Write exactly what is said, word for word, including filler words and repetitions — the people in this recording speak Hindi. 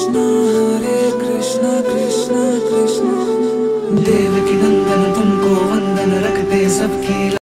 कृष्णा हरे कृष्णा कृष्णा कृष्णा। देवकी नंदन तुमको वंदन, रखते सबकी